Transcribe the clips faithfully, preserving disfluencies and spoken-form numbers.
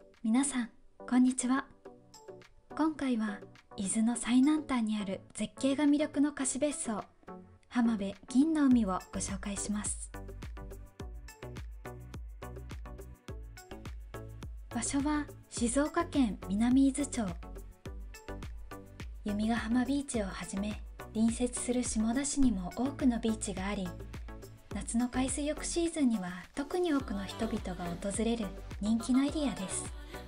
皆さんこんにちは。今回は伊豆の最南端にある絶景が魅力の貸別荘浜辺銀の海をご紹介します。場所は静岡県南伊豆町。弓ヶ浜ビーチをはじめ隣接する下田市にも多くのビーチがあり、夏の海水浴シーズンには特に多くの人々が訪れる人気のエリアです。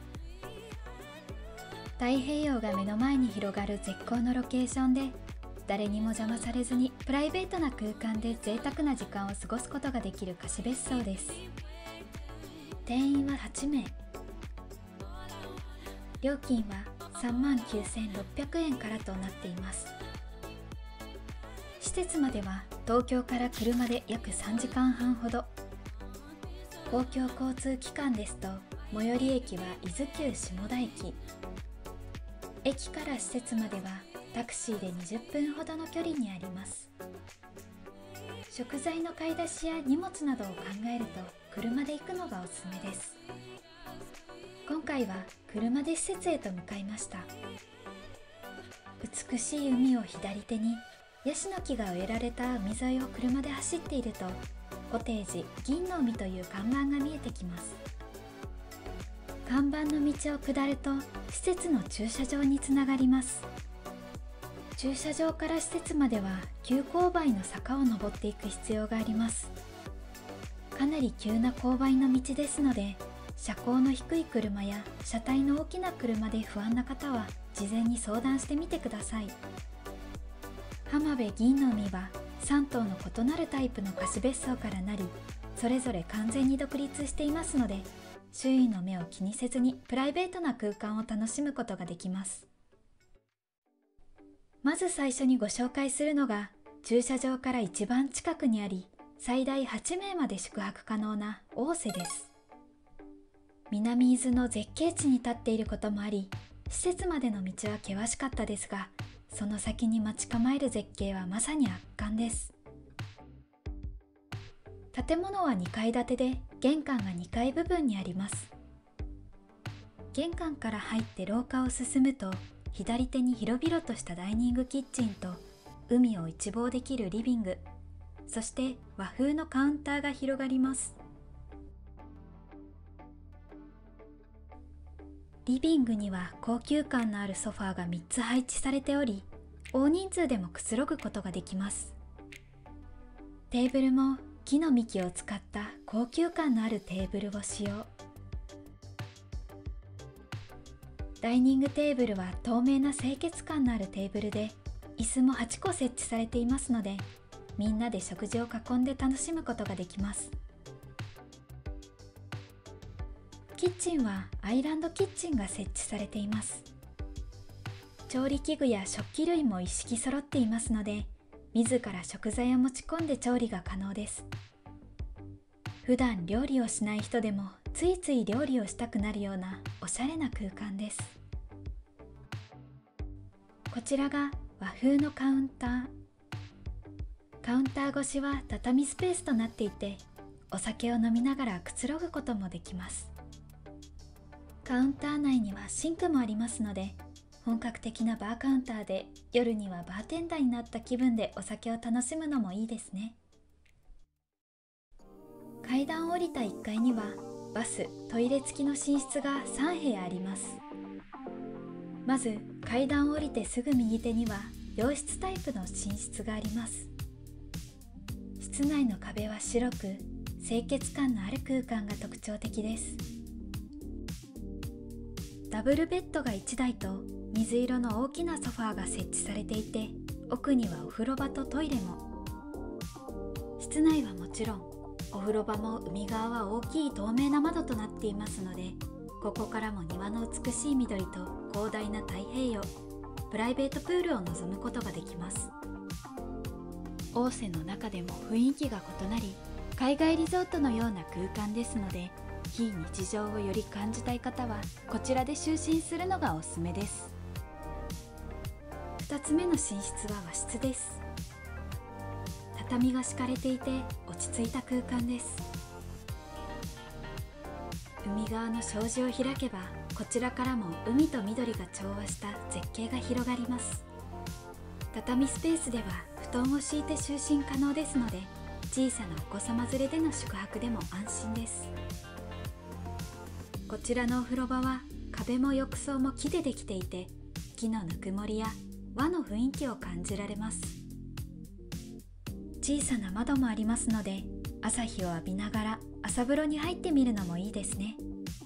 太平洋が目の前に広がる絶好のロケーションで、誰にも邪魔されずにプライベートな空間で贅沢な時間を過ごすことができる貸別荘です。定員ははちめい。料金はさんまんきゅうせんろっぴゃくえんからとなっています。施設までは東京から車で約さんじかんはんほど。公共交通機関ですと最寄り駅は伊豆急下田駅。駅から施設まではタクシーでにじゅっぷんほどの距離にあります。食材の買い出しや荷物などを考えると車で行くのがおすすめです。今回は車で施設へと向かいました。美しい海を左手にヤシの木が植えられた海沿いを車で走っていると、コテージ銀の海という看板が見えてきます。看板の道を下ると施設の駐車場につながります。駐車場から施設までは急勾配の坂を登っていく必要があります。かなり急な勾配の道ですので、車高の低い車や車体の大きな車で不安な方は事前に相談してみてください。浜辺銀の海はさんとうの異なるタイプの貸別荘からなり、それぞれ完全に独立していますので、周囲の目を気にせずにプライベートな空間を楽しむことができます。まず最初にご紹介するのが、駐車場から一番近くにあり、最大はちめいまで宿泊可能な大瀬です。南伊豆の絶景地に立っていることもあり、施設までの道は険しかったですが、その先に待ち構える絶景はまさに圧巻です。建物はにかい建てで、玄関がにかい部分にあります。玄関から入って廊下を進むと、左手に広々としたダイニングキッチンと海を一望できるリビング、そして和風のカウンターが広がります。リビングには高級感のあるソファーがみっつ配置されており、大人数でもくつろぐことができます。テーブルも木の幹を使った高級感のあるテーブルを使用。ダイニングテーブルは透明な清潔感のあるテーブルで、椅子もはちこ設置されていますので、みんなで食事を囲んで楽しむことができます。キッチンはアイランドキッチンが設置されています。調理器具や食器類も一式揃っていますので、自ら食材を持ち込んで調理が可能です。普段料理をしない人でもついつい料理をしたくなるようなおしゃれな空間です。こちらが和風のカウンター。カウンター越しは畳スペースとなっていて、お酒を飲みながらくつろぐこともできます。カウンター内にはシンクもありますので、本格的なバーカウンターで夜にはバーテンダーになった気分でお酒を楽しむのもいいですね。階段を降りたいっかいにはバス・トイレ付きの寝室がさんへやあります。まず階段を降りてすぐ右手には洋室タイプの寝室があります。室内の壁は白く、清潔感のある空間が特徴的です。ダブルベッドがいちだいと水色の大きなソファーが設置されていて、奥にはお風呂場とトイレも。室内はもちろん、お風呂場も海側は大きい透明な窓となっていますので、ここからも庭の美しい緑と広大な太平洋、プライベートプールを望むことができます。大瀬の中でも雰囲気が異なり、海外リゾートのような空間ですので、非日常をより感じたい方はこちらで就寝するのがおすすめです。ふたつめの寝室は和室です。畳が敷かれていて落ち着いた空間です。 海側の障子を開けば、こちらからも海と緑が調和した絶景が広がります。畳スペースでは布団を敷いて就寝可能ですので、小さなお子様連れでの宿泊でも安心です。こちらのお風呂場は壁も浴槽も木でできていて、木のぬくもりや和の雰囲気を感じられます。小さな窓もありますので、朝日を浴びながら朝風呂に入ってみるのもいいですね。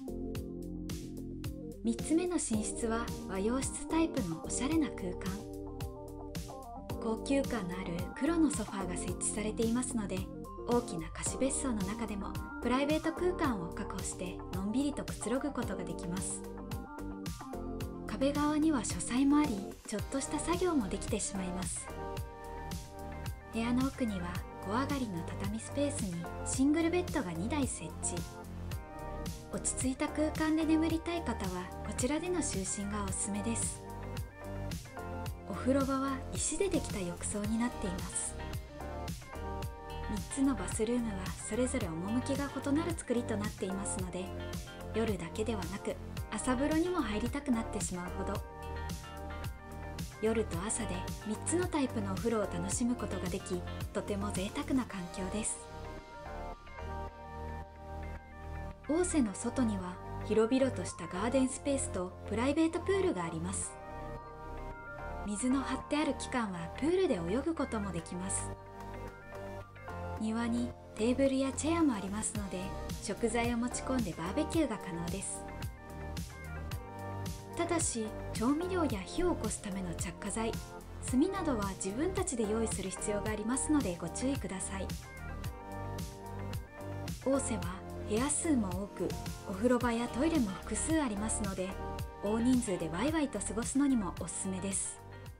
みっつめの寝室は和洋室タイプのおしゃれな空間。高級感のある黒のソファーが設置されていますので、大きな貸別荘の中でもプライベート空間を確保してのんびりとくつろぐことができます。壁側には書斎もあり、ちょっとした作業もできてしまいます。部屋の奥には小上がりの畳スペースにシングルベッドがにだい設置。落ち着いた空間で眠りたい方はこちらでの就寝がおすすめです。お風呂場は石でできた浴槽になっています。みっつのバスルームはそれぞれ趣が異なる作りとなっていますので、夜だけではなく朝風呂にも入りたくなってしまうほど、夜と朝でみっつのタイプのお風呂を楽しむことができ、とても贅沢な環境です。オーセの外には広々としたガーデンスペースとプライベートプールがあります。水の張ってある期間はプールで泳ぐこともできます。庭にテーブルやチェアもありますので、食材を持ち込んでバーベキューが可能です。ただし調味料や火を起こすための着火剤、炭などは自分たちで用意する必要がありますのでご注意ください。オーセは部屋数も多く、お風呂場やトイレも複数ありますので、大人数でワイワイと過ごすのにもおすすめです。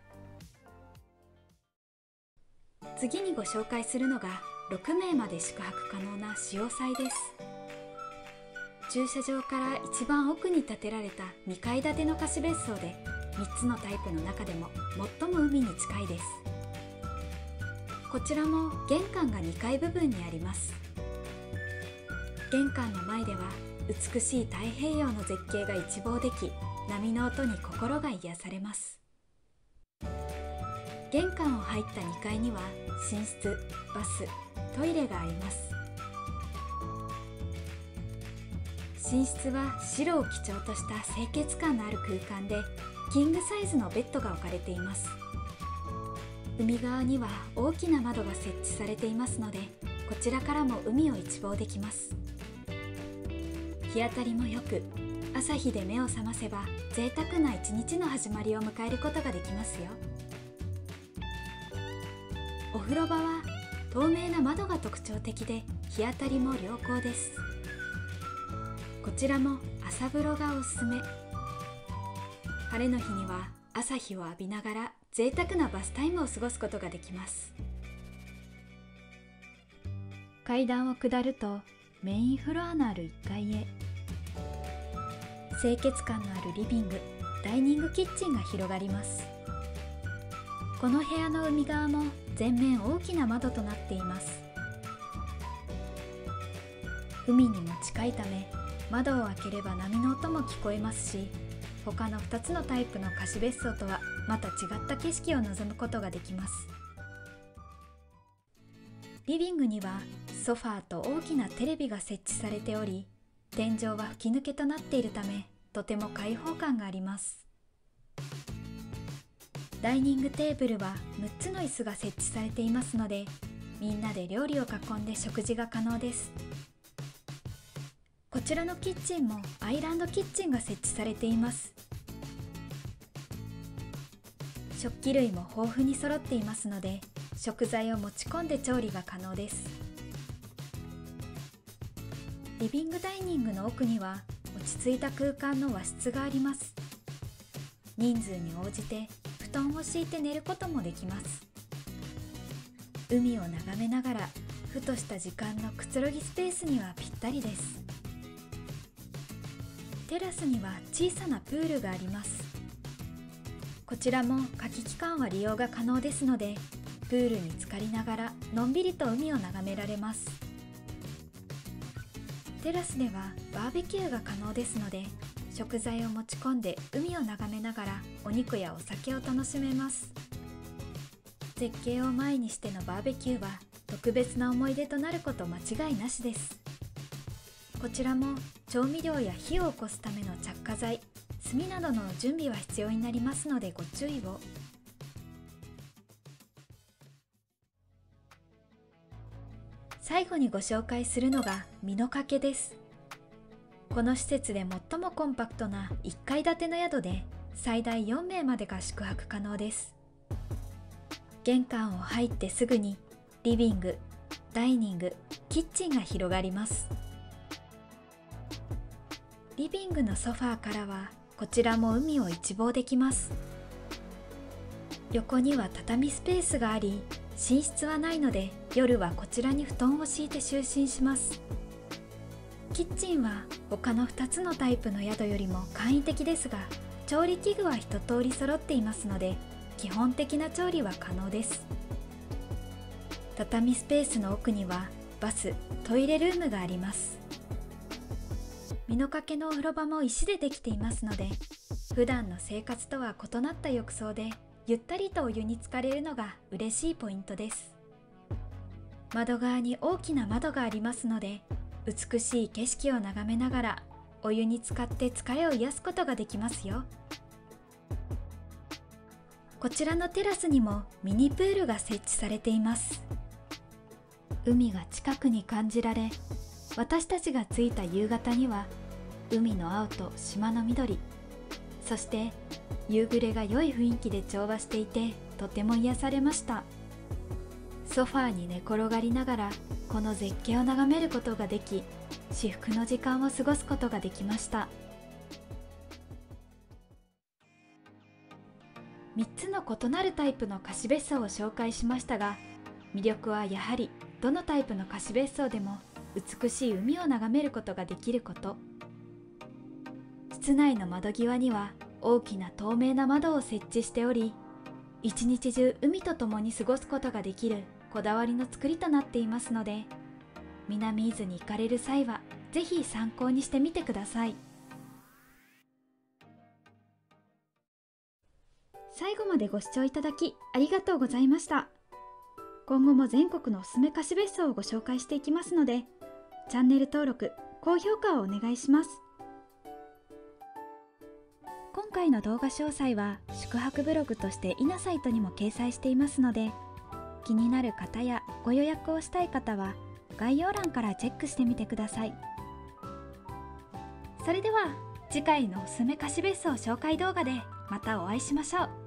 次にご紹介するのがろくめいまで宿泊可能な使用祭です。駐車場から一番奥に建てられたにかい建ての貸別荘で、みっつのタイプの中でも最も海に近いです。こちらも玄関がにかい部分にあります。玄関の前では美しい太平洋の絶景が一望でき、波の音に心が癒されます。玄関を入ったにかいには寝室、バス、トイレがあります。寝室は白を基調とした清潔感のある空間で、キングサイズのベッドが置かれています。海側には大きな窓が設置されていますので、こちらからも海を一望できます。日当たりも良く、朝日で目を覚ませば贅沢な一日の始まりを迎えることができますよ。お風呂場は透明な窓が特徴的で、日当たりも良好です。こちらも朝風呂がおすすめ。晴れの日には朝日を浴びながら贅沢なバスタイムを過ごすことができます。階段を下るとメインフロアのあるいっかいへ。清潔感のあるリビング、ダイニングキッチンが広がります。この部屋の海側も全面大きな窓となっています。海にも近いため、窓を開ければ波の音も聞こえますし、他のふたつのタイプの貸別荘とはまた違った景色を望むことができます。リビングにはソファーと大きなテレビが設置されており、天井は吹き抜けとなっているため、とても開放感があります。ダイニングテーブルはむっつの椅子が設置されていますので、みんなで料理を囲んで食事が可能です。こちらのキッチンもアイランドキッチンが設置されています。食器類も豊富に揃っていますので、食材を持ち込んで調理が可能です。リビングダイニングの奥には落ち着いた空間の和室があります。人数に応じて布団を敷いて寝ることもできます。海を眺めながらふとした時間のくつろぎスペースにはぴったりです。テラスには小さなプールがあります。こちらも夏季期間は利用が可能ですので、プールに浸かりながらのんびりと海を眺められます。 テラスではバーベキューが可能ですので、食材を持ち込んで海を眺めながらお肉やお酒を楽しめます。絶景を前にしてのバーベキューは特別な思い出となること間違いなしです。こちらも調味料や火を起こすための着火剤、炭などの準備は必要になりますのでご注意を。最後にご紹介するのが美濃掛です。この施設で最もコンパクトないっかい建ての宿で最大よんめいまでが宿泊可能です。玄関を入ってすぐにリビング、ダイニング、キッチンが広がります。リビングのソファーからはこちらも海を一望できます。横には畳スペースがあり、寝室はないので夜はこちらに布団を敷いて就寝します。キッチンは他のふたつのタイプの宿よりも簡易的ですが、調理器具は一通り揃っていますので基本的な調理は可能です。畳スペースの奥にはバス・トイレルームがあります。美濃掛のお風呂場も石でできていますので、普段の生活とは異なった浴槽でゆったりとお湯に浸かれるのが嬉しいポイントです。窓側に大きな窓がありますので、美しい景色を眺めながらお湯に浸かって疲れを癒すことができますよ。こちらのテラスにもミニプールが設置されています。海が近くに感じられ、私たちが着いた夕方には海の青と島の緑、そして夕暮れが良い雰囲気で調和していてとても癒されました。ソファーに寝転がりながらこの絶景を眺めることができ、至福の時間を過ごすことができました。みっつの異なるタイプの貸別荘を紹介しましたが、魅力はやはりどのタイプの貸別荘でも美しい海を眺めることができること。室内の窓際には大きな透明な窓を設置しており、一日中海と共に過ごすことができるこだわりの作りとなっていますので、南伊豆に行かれる際はぜひ参考にしてみてください。最後までご視聴いただきありがとうございました。今後も全国のおすすめ貸別荘をご紹介していきますので、チャンネル登録、高評価をお願いします。今回の動画詳細は宿泊ブログとしてイナサイトにも掲載していますので、気になる方やご予約をしたい方は概要欄からチェックしてみてください。それでは次回のおすすめ貸別荘紹介動画でまたお会いしましょう。